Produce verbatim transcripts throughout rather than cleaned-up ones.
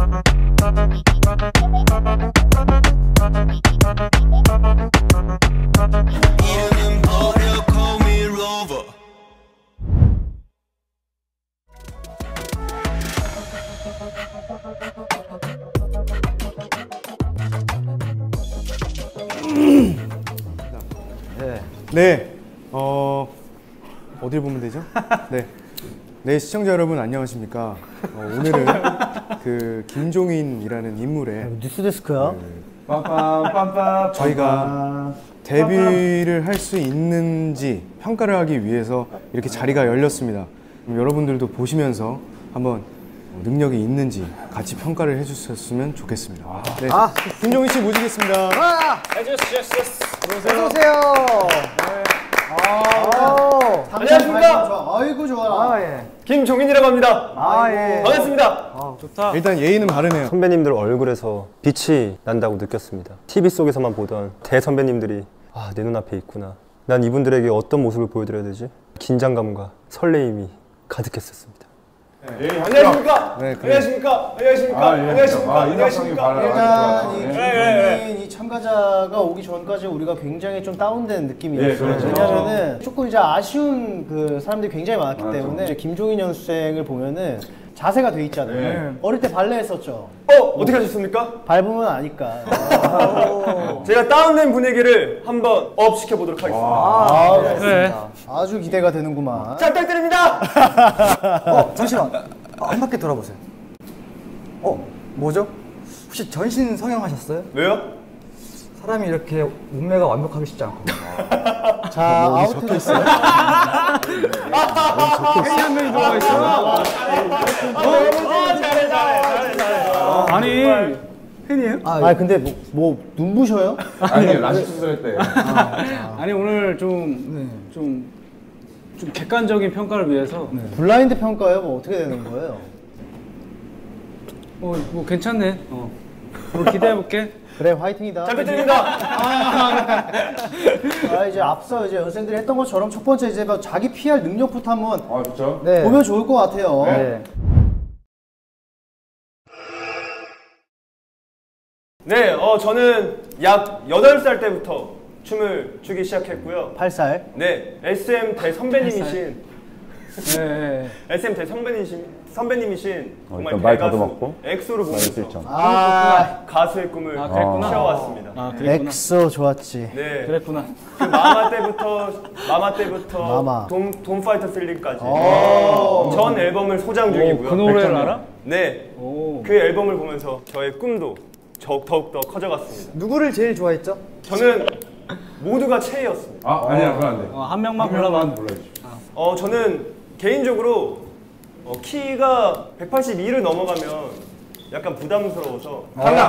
이름은 버려 call me rover. 네. 네. 어 어딜 보면 되죠? 네. 네, 시청자 여러분 안녕하십니까? 어, 오늘은 그 김종인이라는 인물의 뉴스데스크야. 그, 빰빰빰빰 저희가 데뷔를 할 수 있는지 평가를 하기 위해서 이렇게 자리가 열렸습니다. 여러분들도 보시면서 한번 능력이 있는지 같이 평가를 해주셨으면 좋겠습니다. 네. 아, 김종인 씨 모시겠습니다. 아! 어서 오세요. 아, 안녕하십니까? 아이고 좋아. 아, 예. 김종인이라고 합니다. 아, 예. 반갑습니다. 아, 좋다. 일단 예의는 바르네요. 선배님들 얼굴에서 빛이 난다고 느꼈습니다. 티비 속에서만 보던 대선배님들이 아, 내 눈앞에 있구나. 난 이분들에게 어떤 모습을 보여드려야 되지? 긴장감과 설레임이 가득했었습니다. 네. 네. 안녕하십니까? 네, 그래. 안녕하십니까? 안녕하십니까? 아, 예. 안녕하십니까? 아, 안녕하십니까? 일단 이 네, 김종인 네, 이 참가자가 오기 전까지 우리가 굉장히 좀 다운된 느낌이었어요. 예, 그렇죠. 왜냐면은 조금 이제 아쉬운 그 사람들이 굉장히 많았기 맞아. 때문에 이제 김종인 연습생을 보면은 자세가 돼 있잖아요. 네. 어릴 때 발레 했었죠. 어? 어떻게 하셨습니까? 밟으면 아니까. 제가 다운된 분위기를 한번 업 시켜보도록 하겠습니다. 아, 알겠습니다. 아주 기대가 되는구만. 잘 부탁드립니다. 어, 잠시만. 아, 한 바퀴 돌아보세요. 어, 뭐죠? 혹시 전신 성형하셨어요? 왜요? 사람이 이렇게 몸매가 완벽하기 쉽지 않거든요. 자, 아웃 됐어요. 한 명이 들어가 있어. 아, 잘해, 잘해, 잘해, 잘해. 아니, 팬이에요? 아, 아 근데 뭐, 뭐 눈부셔요? 아니, 라식 수술할 때. 아, 아니 오늘 좀, 좀, 좀 객관적인 평가를 위해서 블라인드 평가요? 뭐 어떻게 되는 거예요? 뭐, 뭐 괜찮네. 어. 뭐 기대해볼게. 그래, 화이팅이다. 잘 부탁드립니다. 아, 이제 앞서 이제 연생들이 했던 것처럼 첫 번째 이제 뭐 자기 피할 능력부터 한번 아, 그렇죠? 네. 보면 좋을 것 같아요. 네. 네, 어, 저는 약 여덟 살 때부터 춤을 추기 시작했고요. 팔 살. 네, 에스엠 대선배님이신 네. 에스엠 대선배님이신 선배님이신 어, 정말 일단 말 대가수 더듬었고. 엑소를 보면서 실점. 아, 가수의 꿈을 아, 그랬구나. 키워왔습니다. 아, 그랬구나. 엑소 좋았지. 네, 그랬구나. 그 마마 때부터 마마 때부터 마마. 돈, 돈 파이터 필링까지 오. 전 앨범을 소장 중이고요. 그 노래를 알아? 네, 오. 그 앨범을 보면서 저의 꿈도 더욱더 커져갔습니다. 누구를 제일 좋아했죠? 저는 모두가 최애였습니다. 아, 아니야, 그건 안 돼. 어, 한 명만 한 명만 골라봐. 불러주십시오. 어, 저는 개인적으로 어, 키가 백팔십이를 넘어가면 약간 부담스러워서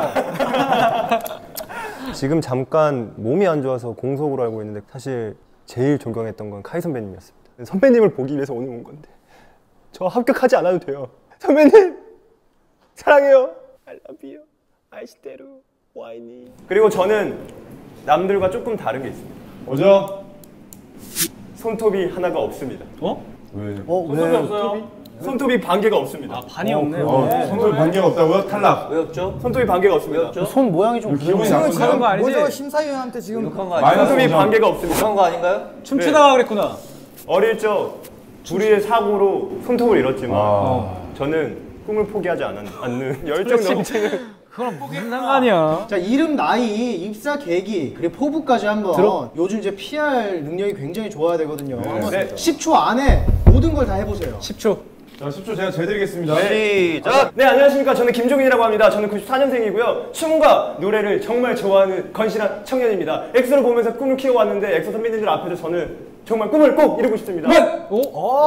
지금 잠깐 몸이 안 좋아서 공석으로 알고 있는데 사실 제일 존경했던 건 카이 선배님이었습니다. 선배님을 보기 위해서 오늘 온 건데 저 합격하지 않아도 돼요. 선배님 사랑해요. I love you. 아이시테루 와이니. 그리고 저는 남들과 조금 다른 게 있습니다. 뭐죠? 손톱이 하나가 없습니다. 어? 왜? 어, 손톱이 왜? 없어요? 손톱이 반개가 없습니다. 아, 반이 없네요. 어, 손톱 관계가 없다고요? 탈락. 왜 없죠? 손톱이 반개가 없습니다. 손 모양이 좀 기분이 그래요. 나쁘죠? 하는 거 아니지? 뭐죠? 심사위원한테 지금 욕한 거 마이너스 아닌가요? 손톱이 오점. 반개가 없습니다. 욕한 거 아닌가요? 춤추다가 그랬구나. 어릴 적 우리의 사고로 손톱을 잃었지만 아. 저는 꿈을 포기하지 않는, 않는 열정 넘치는 그럼 무슨 상관이야? 자, 이름, 나이, 입사 계기, 그리고 포부까지 한번 들어? 요즘 이제 피알 능력이 굉장히 좋아야 되거든요. 한번 네. 십 초 안에 모든 걸 다 해보세요. 십 초. 자, 십 초 제가 재드리겠습니다. 시작! 네, 안녕하십니까. 저는 김종인이라고 합니다. 저는 구십사 년생이고요. 춤과 노래를 정말 좋아하는 건실한 청년입니다. 엑소를 보면서 꿈을 키워왔는데 엑소 선배님들 앞에서 저는 정말 꿈을 꼭 이루고 싶습니다. 오.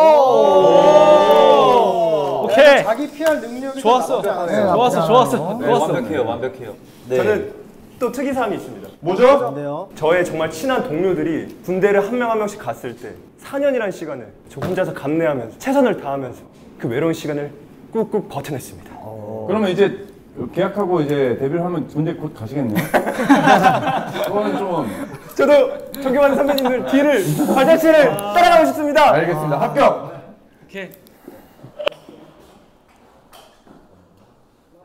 오. 오케이. 네, 자기 피알 능력이 좋았어. 좀 나쁘지 않아요. 좋았어, 좋았어. 네, 좋았어. 완벽해요, 완벽해요. 네. 저는 또 특이사항이 있습니다. 뭐죠? 근데요. 저의 정말 친한 동료들이 군대를 한 명 한 명씩 갔을 때 사 년이라는 시간을 저 혼자서 감내하면서 최선을 다하면서 그 외로운 시간을 꾹꾹 버텨냈습니다. 그러면 이제 계약하고 이제 데뷔를 하면 군대 곧 가시겠네요? 그거는 좀. 저도 존경하는 선배님들 뒤를 발자취를 따라가고 싶습니다. 알겠습니다. 합격! 오케이.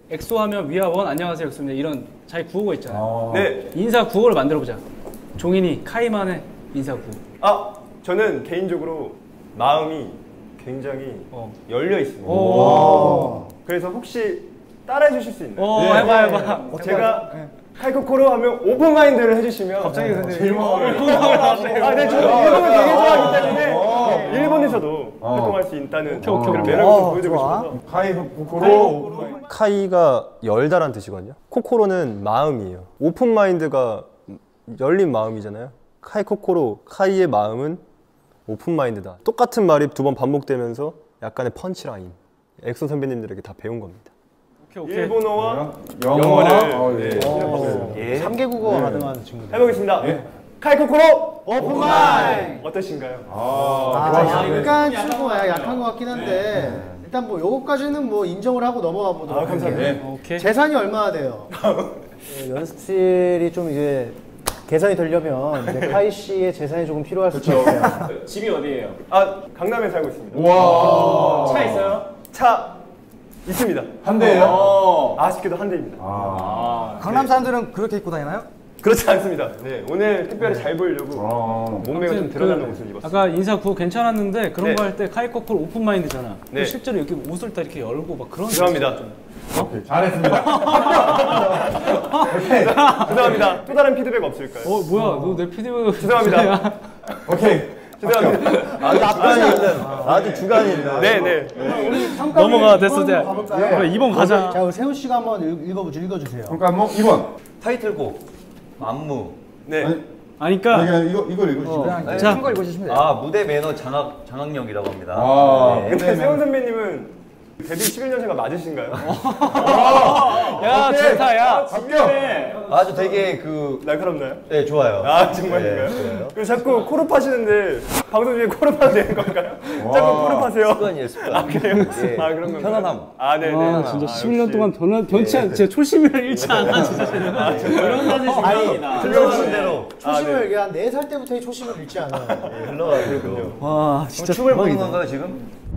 엑소 하면 위아원 안녕하세요 엑소입니다. 이런 자기 구호가 있잖아요. 어. 네. 인사 구호를 만들어 보자. 종인이 카이만의 인사 구호. 아, 저는 개인적으로 마음이 굉장히 어. 열려 있습니다. 오. 그래서 혹시 따라해 주실 수 있나요? 오, 해봐 해봐. 제가 칼코코로 하면 오픈 마인드를 해주시면 갑자기 근데 아, 네, 저 일본을 되게 좋아하기 때문에 일본에서도 어. 활동할 수 있다는 오케이, 오케이, 그런 오케이. 매력을 좀 어, 보여주고 좋아. 싶어서 카이 코코로. 카이가 열다란 뜻이거든요. 코코로는 마음이에요. 오픈 마인드가 열린 마음이잖아요. 카이 코코로, 카이의 마음은 오픈 마인드다. 똑같은 말이 두 번 반복되면서 약간의 펀치라인. 엑소 선배님들에게 다 배운 겁니다. 오케이 오케이. 일본어와 영어. 영어를 어, 네, 예. 실력받습니다. 삼 개 국어가 가능한 친구들. 해보겠습니다. 예. 칼코코로 오픈 마인드 어떠신가요? 아, 약간 친구가 약한 것 같긴 한데 일단 뭐 요거까지는 뭐 인정을 하고 넘어가 보도록 아, 감사합니다. 할게요. 오케이. 재산이 얼마나 돼요? 네, 연습실이 좀 이제 개선이 되려면 이제 카이 씨의 재산이 조금 필요할 수도 있어요. 집이 어디예요? 아, 강남에 살고 있습니다. 와. 차 있어요? 차 있습니다. 한 대예요? 아쉽게도 한 대입니다. 아. 강남 사람들은 그렇게 입고 다니나요? 그렇지 않습니다. 네, 오늘 특별히 잘 보이려고 어. 몸매가 좀 아무튼 드러나는 그 옷을 입었어요. 아까 인사 구호 괜찮았는데 그런 네. 거 할 때 카이코콜 오픈 마인드잖아. 네. 실제로 여기 옷을 다 이렇게 열고 막 그런. 죄송합니다. 오케이, 잘했습니다. 죄송합니다. 또 다른 피드백 없을까요? 어 뭐야 너 내 피디브. 죄송합니다. 오케이. 죄송합니다. 아주 주관이 있는, 아주 주관이 있는. 네, 네. 넘어가 됐어 이제. 가볼까요? 그래 이번 가자. 자, 우리 세훈 씨가 한번 읽- 읽어보죠. 읽어주세요. 그러니까 뭐 이 번. 타이틀곡 안무. 네. 아니, 아니까. 아니, 이거 이걸 읽으시죠. 그냥 자. 큰 거 읽어주시면 돼요. 아 무대 매너 장악 장악력이라고 합니다. 아. 네. 근데 세훈 선배님은 데뷔 십일 년생가 맞으신가요? 야 좋다 야. 합격. 아주 되게 그 날카롭나요? 네 좋아요. 아, 정말인가요? 네, 좋아요. 그리고 자꾸 코르 파시는데 방송 중에 코르 파도 되는 건가요? 자꾸 코르 파세요. 습관이에요 습관. 아, 그래요? 예. 아, 그런 건가요? 편안함. 아, 네네. 아 진짜 아, 십일 년 역시. 동안 변한 변치 않 진짜 초심을 잃지 않아 진짜 쟤는. 이런 사실 중요합니다. 흘러가는 대로 초심을 아, 네. 이게 한 네 살 때부터 이 초심을 잃지 않아요. 네, 흘러가는 대로. 와 진짜 춤을 보는 건가요 지금?